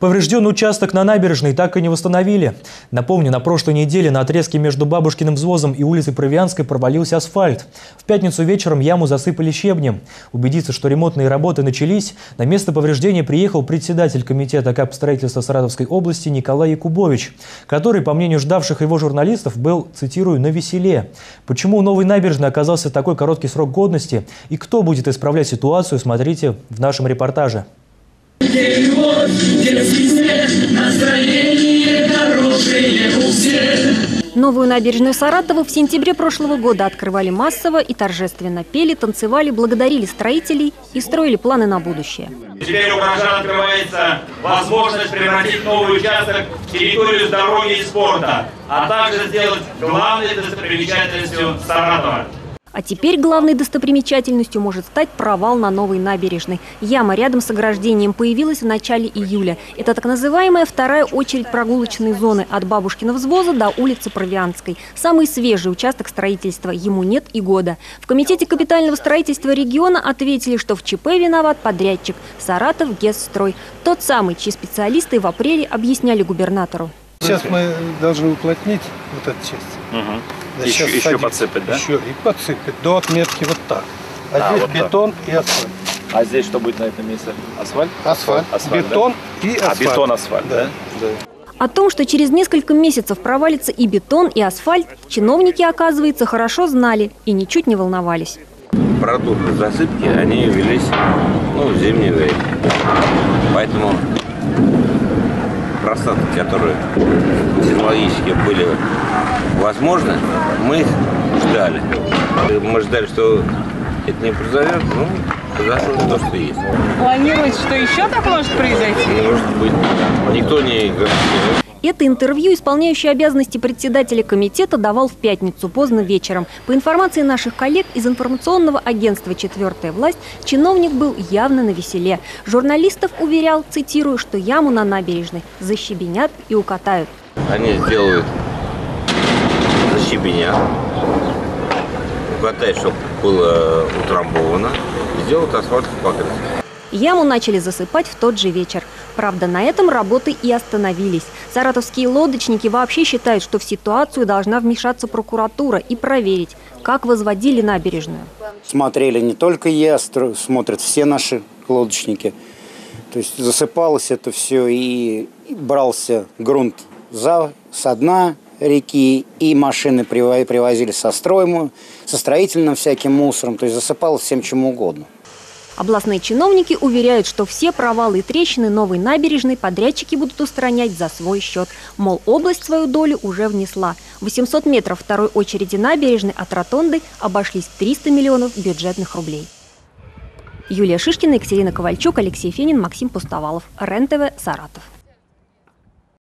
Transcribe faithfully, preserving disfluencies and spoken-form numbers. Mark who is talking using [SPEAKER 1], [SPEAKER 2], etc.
[SPEAKER 1] Поврежденный участок на набережной так и не восстановили. Напомню, на прошлой неделе на отрезке между Бабушкиным взвозом и улицей Провианской провалился асфальт. В пятницу вечером яму засыпали щебнем. Убедиться, что ремонтные работы начались, на место повреждения приехал председатель комитета капстроительства Саратовской области Николай Якубович, который, по мнению ждавших его журналистов, был, цитирую, «навеселе». Почему у новой набережной оказался такой короткий срок годности и кто будет исправлять ситуацию, смотрите в нашем репортаже.
[SPEAKER 2] Новую набережную Саратова в сентябре прошлого года открывали массово и торжественно. Пели, танцевали, благодарили строителей и строили планы на будущее.
[SPEAKER 3] Теперь у горожан открывается возможность превратить новый участок в территорию здоровья и спорта, а также сделать главной достопримечательностью Саратова.
[SPEAKER 2] А теперь главной достопримечательностью может стать провал на новой набережной. Яма рядом с ограждением появилась в начале июля. Это так называемая вторая очередь прогулочной зоны от Бабушкиного взвоза до улицы Провианской. Самый свежий участок строительства, ему нет и года. В Комитете капитального строительства региона ответили, что в ЧП виноват подрядчик Саратов Гесстрой. Тот самый, чьи специалисты в апреле объясняли губернатору.
[SPEAKER 4] Сейчас мы должны уплотнить вот эту часть.
[SPEAKER 5] Угу.
[SPEAKER 4] Да,
[SPEAKER 5] еще еще подсыпать, да?
[SPEAKER 4] Еще и подсыпать до отметки вот так. А, а здесь вот бетон так. И асфальт.
[SPEAKER 5] А здесь что будет на этом месте? Асфальт?
[SPEAKER 4] Асфальт. асфальт
[SPEAKER 5] бетон
[SPEAKER 4] да? И асфальт.
[SPEAKER 5] А бетон, асфальт, да?
[SPEAKER 4] Да.
[SPEAKER 2] О том, что через несколько месяцев провалится и бетон, и асфальт, чиновники, оказывается, хорошо знали и ничуть не волновались.
[SPEAKER 6] Продукты засыпки, они велись ну, в зимнее время. Поэтому просадки, которые технологически были возможны, мы ждали. Мы ждали, что это не произойдет, ну, произошло то, что есть.
[SPEAKER 7] Планируется, что еще так может произойти?
[SPEAKER 6] Может быть. Никто не гарантирует.
[SPEAKER 2] Это интервью исполняющий обязанности председателя комитета давал в пятницу поздно вечером. По информации наших коллег из информационного агентства «Четвертая власть», чиновник был явно навеселе. Журналистов уверял, цитирую, что яму на набережной защебенят и укатают.
[SPEAKER 6] Они сделают защебенят, укатают, чтобы было утрамбовано, и сделают асфальтовое покрытие.
[SPEAKER 2] Яму начали засыпать в тот же вечер. Правда, на этом работы и остановились. Саратовские лодочники вообще считают, что в ситуацию должна вмешаться прокуратура и проверить, как возводили набережную.
[SPEAKER 8] Смотрели не только я, смотрят все наши лодочники. То есть засыпалось это все и брался грунт за, со дна реки, и машины привозили со строем, со строительным всяким мусором. То есть засыпалось всем чем угодно.
[SPEAKER 2] Областные чиновники уверяют, что все провалы и трещины новой набережной подрядчики будут устранять за свой счет. Мол, область свою долю уже внесла. восемьсот метров второй очереди набережной от ротонды обошлись в триста миллионов бюджетных рублей. Юлия Шишкина, Екатерина Ковальчук, Алексей Фенин, Максим Пустовалов. РЕН-ТВ, Саратов.